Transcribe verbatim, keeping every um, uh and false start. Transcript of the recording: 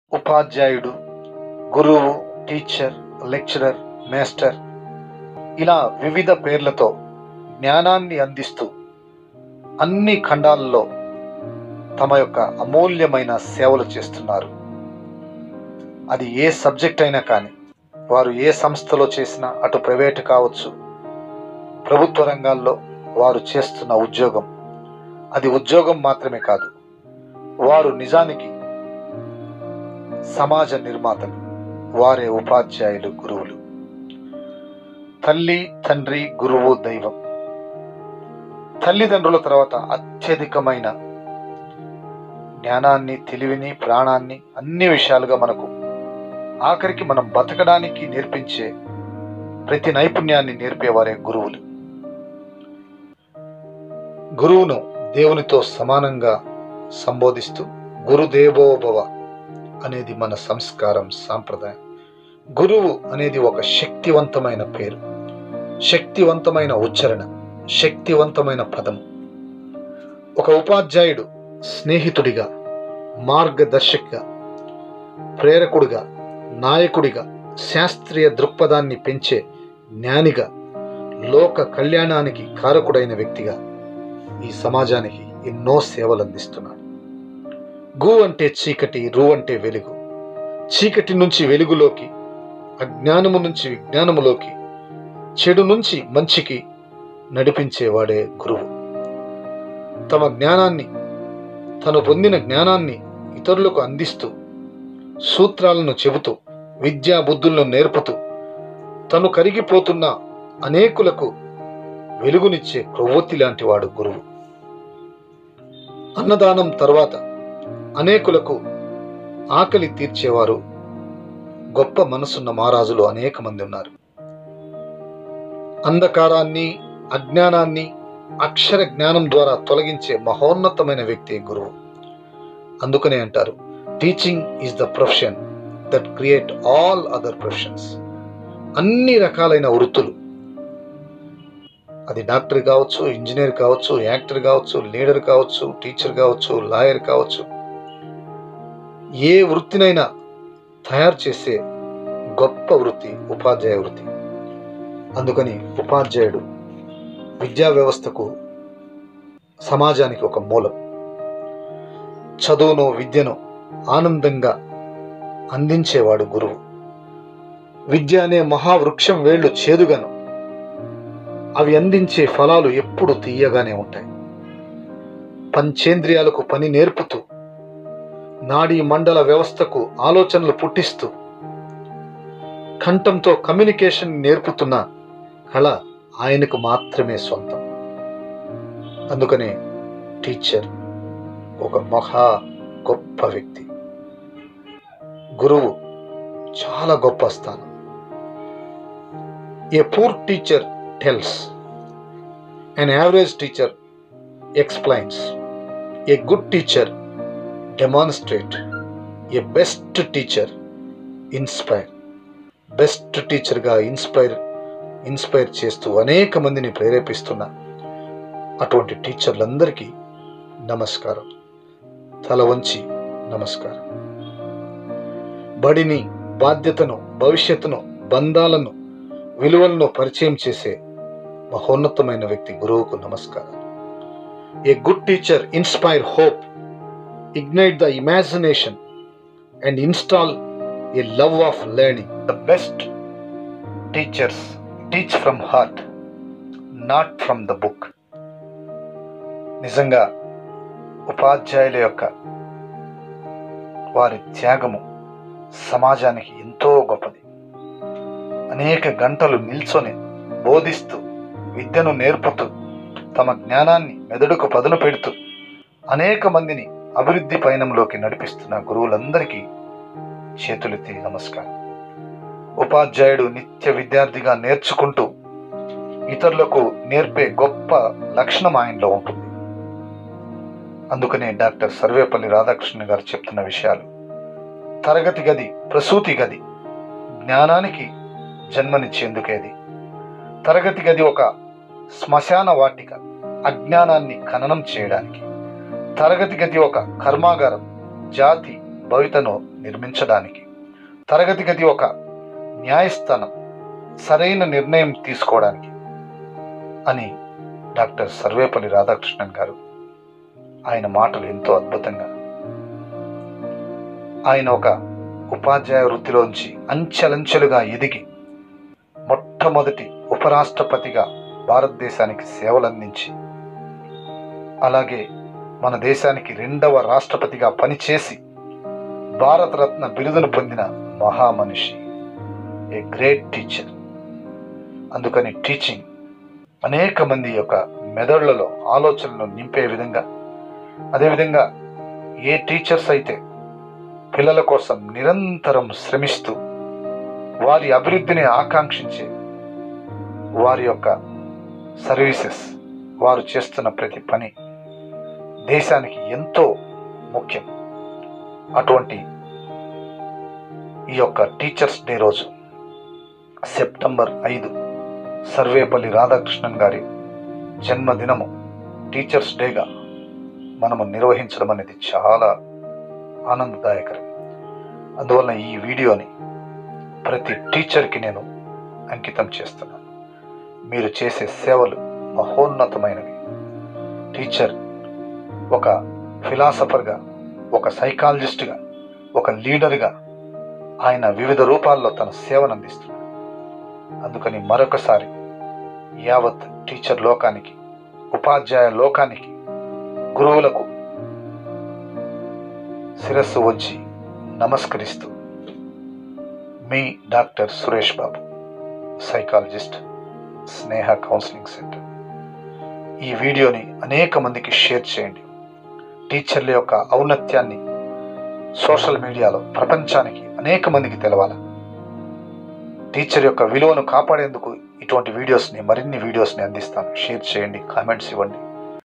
ఉపాధ్యాయుడు, గురువు, teacher, lecturer, master ఇలా వివిధ పేర్లతో జ్ఞానాన్ని అందిస్తూ అన్ని ఖండాలలో తమ యొక్క అమూల్యమైన సేవలు చేస్తున్నారు. అది ఏ సబ్జెక్ట్ అయినా కానీ, వారు ఏ సంస్థలో చేసినా, అటు ప్రైవేటు కావచ్చు, ప్రభుత్వ రంగాల్లో వారు చేస్తున్న ఉద్యోగం, అది ఉద్యోగం మాత్రమే కాదు, వారు నిజానికి సమాజ నిర్మాతలు. వారే ఉపాధ్యాయులు, గురువులు. తల్లి, తండ్రి, గురువు, దైవం. తల్లిదండ్రుల తర్వాత అత్యధికమైన జ్ఞానాన్ని, తెలివిని, ప్రాణాన్ని అన్ని విషయాలుగా మనకు ఆఖరికి మనం బతకడానికి నేర్పించే ప్రతి నైపుణ్యాన్ని నేర్పేవారే గురువులు. గురువును దేవునితో సమానంగా సంబోధిస్తూ గురుదేవోభవ అనేది మన సంస్కారం, సాంప్రదాయం. గురువు అనేది ఒక శక్తివంతమైన పేరు, శక్తివంతమైన ఉచ్చారణ, శక్తివంతమైన పదము. ఒక ఉపాధ్యాయుడు స్నేహితుడిగా, మార్గదర్శకగా, ప్రేరకుడిగా, నాయకుడిగా, శాస్త్రీయ దృక్పథాన్ని పెంచే జ్ఞానిగా, లోక కళ్యాణానికి కారకుడైన వ్యక్తిగా ఈ సమాజానికి ఎన్నో సేవలు అందిస్తున్నాడు. గు అంటే చీకటి, రు అంటే వెలుగు. చీకటి నుంచి వెలుగులోకి, అజ్ఞానము నుంచి విజ్ఞానములోకి, చెడు నుంచి మంచికి నడిపించేవాడే గురువు. తమ జ్ఞానాన్ని, తను పొందిన జ్ఞానాన్ని ఇతరులకు అందిస్తూ, సూత్రాలను చెబుతూ, విద్యా బుద్ధులను నేర్పుతూ, తను కరిగిపోతున్న అనేకులకు వెలుగునిచ్చే క్రొవ్వొత్తి లాంటి వాడు గురువు. అన్నదానం తర్వాత అనేకులకు ఆకలి తీర్చేవారు, గొప్ప మనసున్న మహారాజులు అనేక మంది ఉన్నారు. అంధకారాన్ని, అజ్ఞానాన్ని అక్షర జ్ఞానం ద్వారా తొలగించే మహోన్నతమైన వ్యక్తి గురువు. అందుకనే అంటారు, teaching is the profession that create all other professions. అన్ని రకాలైన వృత్తులు, అది డాక్టర్ కావచ్చు, ఇంజనీర్ కావచ్చు, యాక్టర్ కావచ్చు, లీడర్ కావచ్చు, టీచర్ కావచ్చు, లాయర్ కావచ్చు, ఏ వృత్తినైనా తయారు చేసే గొప్ప వృత్తి ఉపాధ్యాయ వృత్తి. అందుకని ఉపాధ్యాయుడు విద్యా వ్యవస్థకు, సమాజానికి ఒక మూలం. చదువును, విద్యను ఆనందంగా అందించేవాడు గురువు. విద్య అనే మహావృక్షం వేళ్ళు చేదుగాను, అవి అందించే ఫలాలు ఎప్పుడు తీయగానే ఉంటాయి. పంచేంద్రియాలకు పని నేర్పుతూ, నాడీ మండల వ్యవస్థకు ఆలోచనలు పుట్టిస్తూ, కంఠంతో కమ్యూనికేషన్ నేర్పుతున్న కళ ఆయనకు మాత్రమే సొంతం. అందుకనే టీచర్ ఒక మహా గొప్ప వ్యక్తి. గురువు చాలా గొప్ప స్థానం. A poor teacher tells, an average teacher explains, a good teacher demonstrate, a best teacher inspire. Best టీచర్గా ఇన్స్పైర్ ఇన్స్పైర్ చేస్తూ అనేక మందిని ప్రేరేపిస్తున్న అటువంటి టీచర్లందరికీ నమస్కారం, తల వంచి నమస్కారం. బడిని, బాధ్యతను, భవిష్యత్తును, బంధాలను, విలువలను పరిచయం చేసే మహోన్నతమైన వ్యక్తి గురువుకు నమస్కారం. A good teacher inspire hope, ignite the imagination and install a love of learning. The best teachers teach from heart, not from the book. నిజంగా ఉపాధ్యాయుల యొక్క వారి త్యాగము సమాజానికి ఎంతో గొప్పది. అనేక గంటలు నిల్చొని బోధిస్తూ, విద్యను నేర్పుతూ, తమ జ్ఞానాన్ని మెదడుకు పదును పెడుతూ అనేక మందిని అభివృద్ధి పయనంలోకి నడిపిస్తున్న గురువులందరికీ చేతులెత్తి నమస్కారం. ఉపాధ్యాయుడు నిత్య విద్యార్థిగా నేర్చుకుంటూ ఇతరులకు నేర్పే గొప్ప లక్షణం ఆయనలో ఉంటుంది. అందుకనే డాక్టర్ సర్వేపల్లి రాధాకృష్ణన్ గారు చెప్తున్న విషయాలు, తరగతి గది ప్రసూతి గది, జ్ఞానానికి జన్మనిచ్చేందుకేది. తరగతి గది ఒక శ్మశాన వాటిక, అజ్ఞానాన్ని ఖననం చేయడానికి. తరగతి గది ఒక కర్మాగారం, జాతి భవితను నిర్మించడానికి, తరగతి గది ఒక న్యాయస్థానం, సరైన నిర్ణయం తీసుకోవడానికి అని డాక్టర్ సర్వేపల్లి రాధాకృష్ణన్ గారు, ఆయన మాటలు ఎంతో అద్భుతంగా, ఆయన ఒక ఉపాధ్యాయ వృత్తిలోంచి అంచెలంచెలుగా ఎదిగి మొట్టమొదటి ఉపరాష్ట్రపతిగా భారతదేశానికి సేవలందించి, అలాగే మన దేశానికి రెండవ రాష్ట్రపతిగా పనిచేసి భారతరత్న బిరుదును పొందిన మహామనిషి, ఏ గ్రేట్ టీచర్. అందుకని టీచింగ్ అనేక మంది యొక్క మెదళ్లలో ఆలోచనలను నింపే విధంగా, అదేవిధంగా ఏ టీచర్స్ అయితే పిల్లల కోసం నిరంతరం శ్రమిస్తూ వారి అభివృద్ధిని ఆకాంక్షించే వారి యొక్క సర్వీసెస్, వారు చేస్తున్న ప్రతి పని దేశానికి ఎంతో ముఖ్యం. అటువంటి ఈ యొక్క టీచర్స్ డే రోజు సెప్టెంబర్ ఐదు సర్వేపల్లి రాధాకృష్ణన్ గారి జన్మదినము టీచర్స్ డేగా మనము నిర్వహించడం అనేది చాలా ఆనందదాయకరం. అందువలన ఈ వీడియోని ప్రతి టీచర్కి నేను అంకితం చేస్తున్నాను. మీరు చేసే సేవలు మహోన్నతమైనవి. టీచర్ ఒక ఫిలాసఫర్గా, ఒక సైకాలజిస్ట్గా, ఒక లీడర్గా ఆయన వివిధ రూపాల్లో తన సేవను అందిస్తున్నాడు. అందుకని మరొకసారి యావత్ టీచర్ లోకానికి, ఉపాధ్యాయ లోకానికి, గురువులకు శిరస్సు వంచి నమస్కరిస్తూ మీ doctor Suresh Babu, psychologist, Sneha counselling centre. ఈ వీడియోని అనేక మందికి షేర్ చేయండి. టీచర్ల యొక్క ఔన్నత్యాన్ని సోషల్ మీడియాలో ప్రపంచానికి అనేక మందికి తెలవాలి. టీచర్ యొక్క విలువను కాపాడేందుకు ఇటువంటి వీడియోస్ని, మరిన్ని వీడియోస్ని అందిస్తాను. షేర్ చేయండి, కామెంట్స్ ఇవ్వండి.